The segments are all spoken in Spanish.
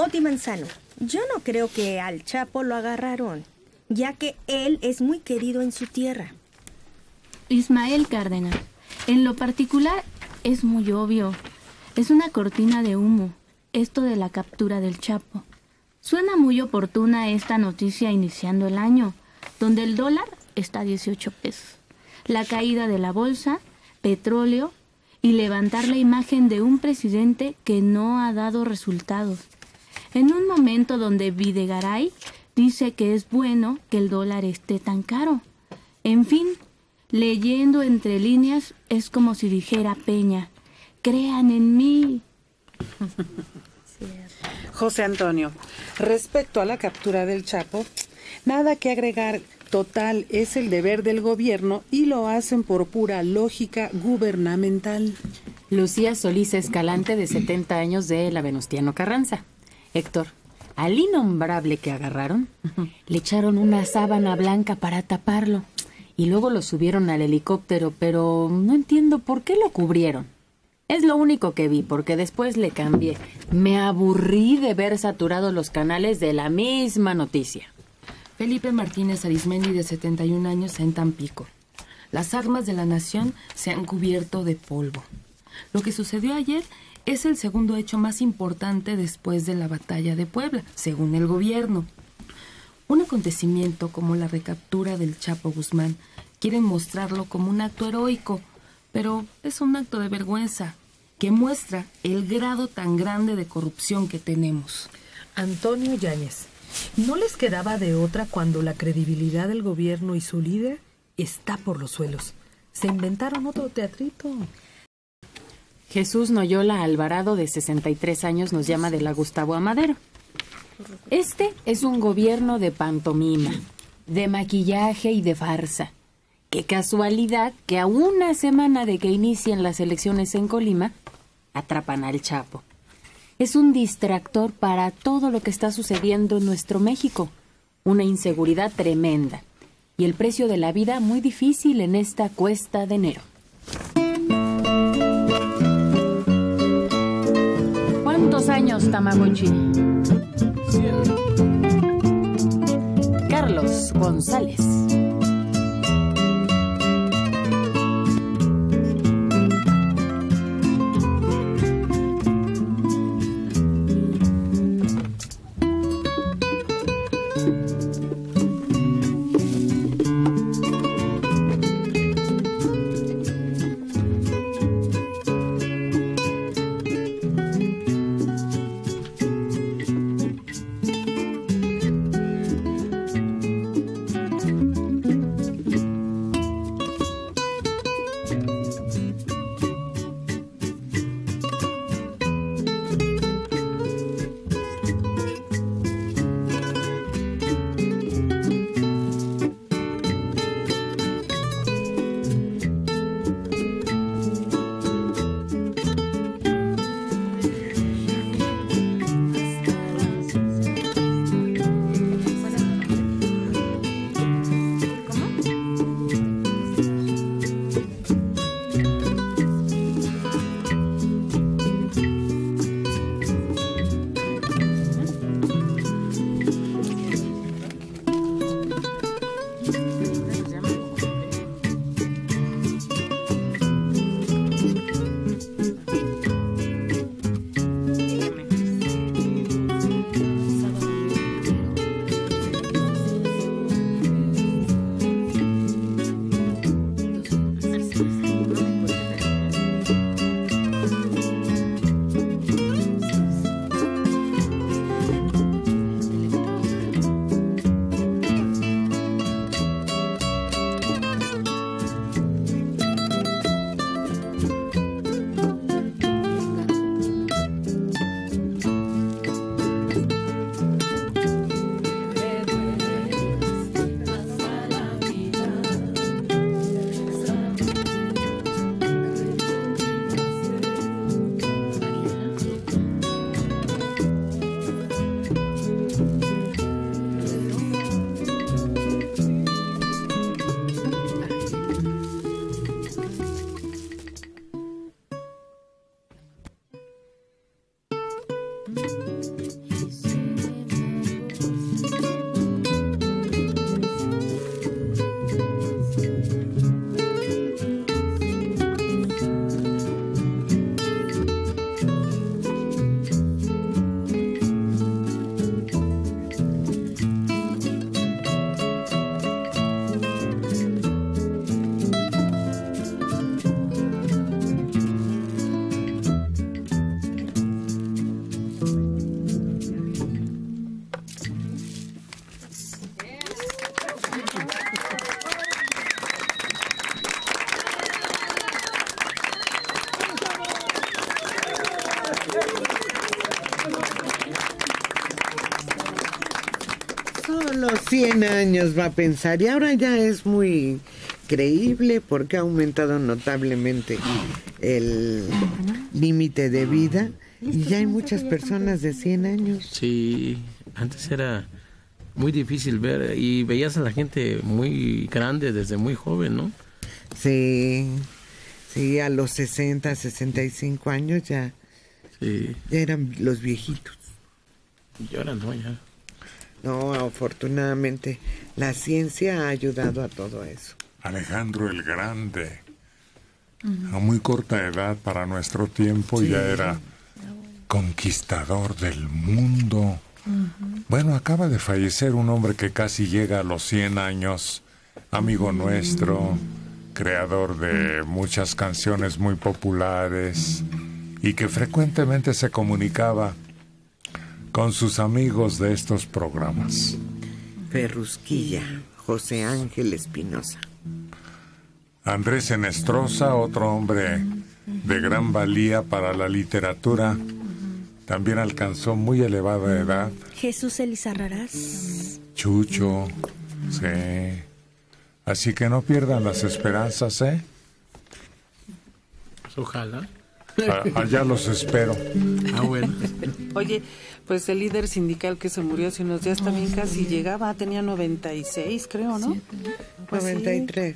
Oti Manzano, yo no creo que al Chapo lo agarraron, ya que él es muy querido en su tierra. Ismael Cárdenas, en lo particular es muy obvio. Es una cortina de humo, esto de la captura del Chapo. Suena muy oportuna esta noticia iniciando el año, donde el dólar está a 18 pesos. La caída de la bolsa, petróleo y levantar la imagen de un presidente que no ha dado resultados. En un momento donde Videgaray dice que es bueno que el dólar esté tan caro. En fin, leyendo entre líneas es como si dijera Peña, crean en mí. José Antonio, respecto a la captura del Chapo, nada que agregar. Total, es el deber del gobierno y lo hacen por pura lógica gubernamental. Lucía Solís Escalante, de 70 años, de la Venustiano Carranza. Héctor, al innombrable que agarraron, le echaron una sábana blanca para taparlo y luego lo subieron al helicóptero, pero no entiendo por qué lo cubrieron. Es lo único que vi, porque después le cambié. Me aburrí de ver saturados los canales de la misma noticia. Felipe Martínez Arismendi, de 71 años, en Tampico. Las armas de la nación se han cubierto de polvo. Lo que sucedió ayer es el segundo hecho más importante después de la batalla de Puebla, según el gobierno. Un acontecimiento como la recaptura del Chapo Guzmán quieren mostrarlo como un acto heroico, pero es un acto de vergüenza que muestra el grado tan grande de corrupción que tenemos. Antonio Yáñez, ¿no les quedaba de otra cuando la credibilidad del gobierno y su líder está por los suelos? Se inventaron otro teatrito. Jesús Noyola Alvarado, de 63 años, nos llama de la Gustavo Amadero. Este es un gobierno de pantomima, de maquillaje y de farsa. Qué casualidad que a una semana de que inician las elecciones en Colima, atrapan al Chapo. Es un distractor para todo lo que está sucediendo en nuestro México. Una inseguridad tremenda. Y el precio de la vida muy difícil en esta cuesta de enero. ¿Cuántos años, Tamagotchi? 100. Carlos González. los 100 años va a pensar, y ahora ya es muy creíble porque ha aumentado notablemente el límite de vida y ya hay muchas personas de 100 años. Sí, antes era muy difícil ver y veías a la gente muy grande desde muy joven, ¿no? Sí, a los 60, 65 años ya eran los viejitos. Y ahora no, ya. No, afortunadamente la ciencia ha ayudado a todo eso. Alejandro el Grande, a muy corta edad para nuestro tiempo, ya era conquistador del mundo. Bueno, acaba de fallecer un hombre que casi llega a los 100 años, amigo nuestro, creador de muchas canciones muy populares y que frecuentemente se comunicaba con sus amigos de estos programas. Ferrusquilla, José Ángel Espinosa. Andrés Enestrosa, otro hombre de gran valía para la literatura, también alcanzó muy elevada edad. Jesús Elizarrarás. Chucho, sí. Así que no pierdan las esperanzas, ¿eh? Ojalá. Allá los espero. Bueno. Oye, pues el líder sindical que se murió hace unos días también casi llegaba, tenía 96, creo, ¿no? Pues 93.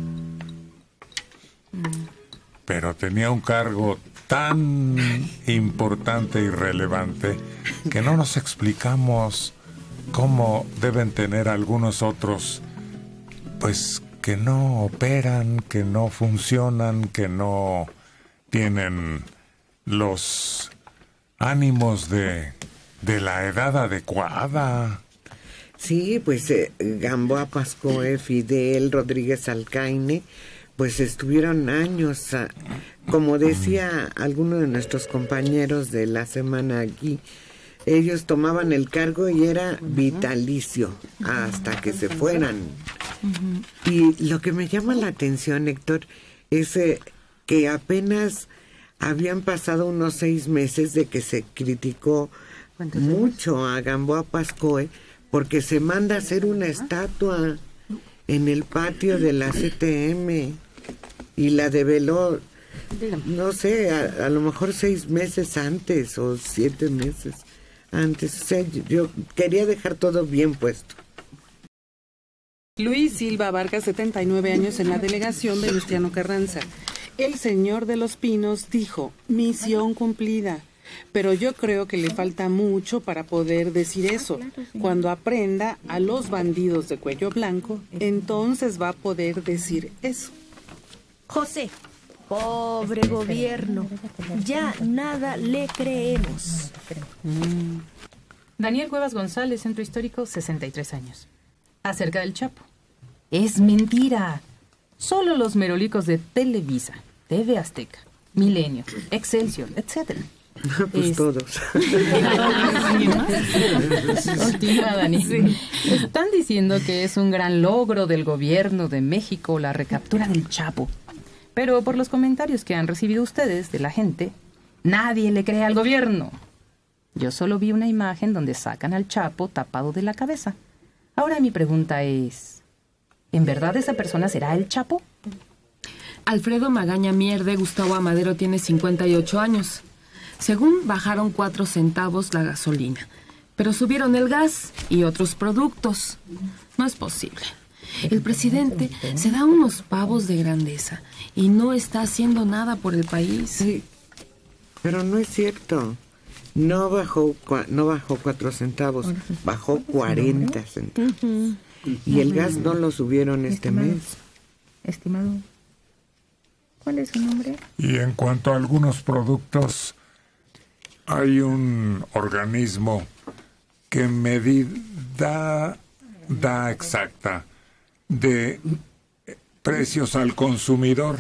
Pero tenía un cargo tan importante y relevante que no nos explicamos cómo deben tener algunos otros, pues que no operan, que no funcionan, que no tienen los ánimos de la edad adecuada. Sí, pues Gamboa Pascoe, Fidel, Rodríguez Alcaine, pues estuvieron años, como decía alguno de nuestros compañeros de la semana aquí, ellos tomaban el cargo y era vitalicio hasta que se fueran. Y lo que me llama la atención, Héctor, es que apenas habían pasado unos 6 meses de que se criticó mucho a Gamboa Pascoe porque se manda a hacer una estatua en el patio de la CTM y la develó, no sé, a lo mejor 6 meses antes o 7 meses antes. O sea, yo quería dejar todo bien puesto. Luis Silva Vargas, 79 años, en la delegación de Venustiano Carranza. El señor de los Pinos dijo, misión cumplida. Pero yo creo que le falta mucho para poder decir eso. Cuando aprenda a los bandidos de cuello blanco, entonces va a poder decir eso. José, pobre gobierno, ya nada le creemos. Daniel Cuevas González, Centro Histórico, 63 años. Acerca del Chapo. Es mentira. Solo los merolicos de Televisa, TV Azteca, Milenio, Excelsior, etc. Pues todos. Continúa, Dani. Sí. Están diciendo que es un gran logro del gobierno de México la recaptura del Chapo. Pero por los comentarios que han recibido ustedes de la gente, nadie le cree al gobierno. Yo solo vi una imagen donde sacan al Chapo tapado de la cabeza. Ahora mi pregunta es, ¿en verdad esa persona será el Chapo? Alfredo Magaña Mier de Gustavo Amadero tiene 58 años. Según bajaron 4 centavos la gasolina, pero subieron el gas y otros productos. No es posible. El presidente se da unos pavos de grandeza y no está haciendo nada por el país. Sí, pero no es cierto. No bajó 4 centavos, bajó 40 centavos. Y el gas no lo subieron este mes. Estimado, ¿cuál es su nombre? Y en cuanto a algunos productos, hay un organismo que da exacta de precios al consumidor.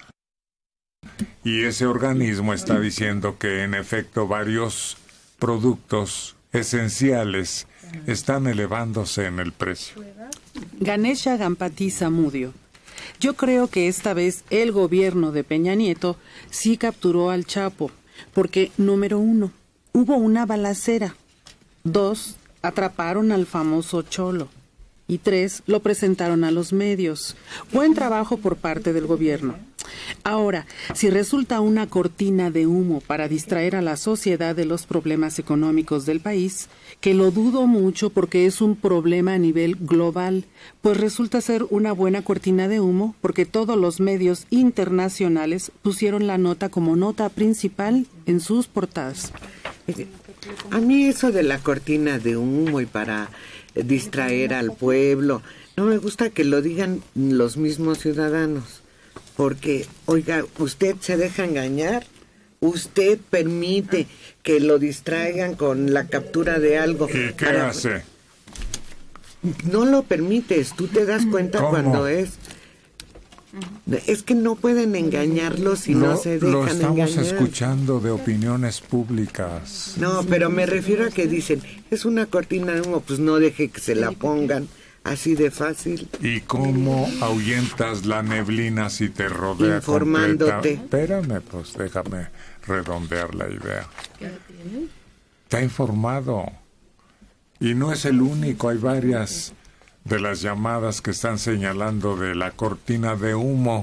Y ese organismo está diciendo que en efecto varios productos esenciales están elevándose en el precio. Ganesha Gampati Zamudio. Yo creo que esta vez el gobierno de Peña Nieto sí capturó al Chapo, porque, número 1, hubo una balacera. 2, atraparon al famoso Cholo. Y 3, lo presentaron a los medios. Buen trabajo por parte del gobierno. Ahora, si resulta una cortina de humo para distraer a la sociedad de los problemas económicos del país, que lo dudo mucho porque es un problema a nivel global, pues resulta ser una buena cortina de humo porque todos los medios internacionales pusieron la nota como nota principal en sus portadas. A mí eso de la cortina de humo y para distraer al pueblo, no me gusta que lo digan los mismos ciudadanos, porque, oiga, usted se deja engañar, usted permite que lo distraigan con la captura de algo. ¿Y qué hace? No lo permites, tú te das cuenta. ¿Cómo? Cuando es que no pueden engañarlos si no se dejan engañar. Lo estamos escuchando de opiniones públicas. No, pero me refiero a que dicen, es una cortina de humo, pues no deje que se la pongan así de fácil. ¿Y cómo ahuyentas la neblina si te rodea informándote? Espérame, pues déjame redondear la idea. Te ha informado. Y no es el único, hay varias de las llamadas que están señalando de la cortina de humo.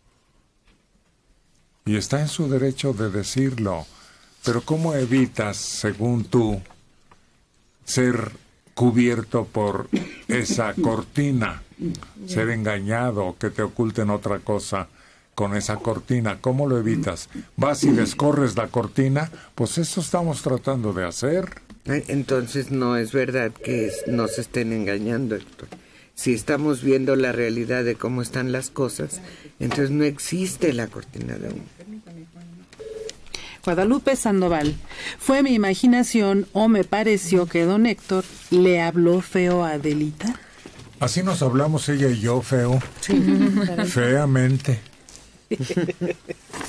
Y está en su derecho de decirlo. Pero ¿cómo evitas, según tú, ser cubierto por esa cortina? Ser engañado, que te oculten otra cosa con esa cortina. ¿Cómo lo evitas? ¿Vas y descorres la cortina? Pues eso estamos tratando de hacer. Entonces no es verdad que nos estén engañando, Héctor. Si estamos viendo la realidad de cómo están las cosas, entonces no existe la cortina de humo. Guadalupe Sandoval, ¿fue mi imaginación o me pareció que don Héctor le habló feo a Adelita? Así nos hablamos ella y yo, feo. Sí. Feamente.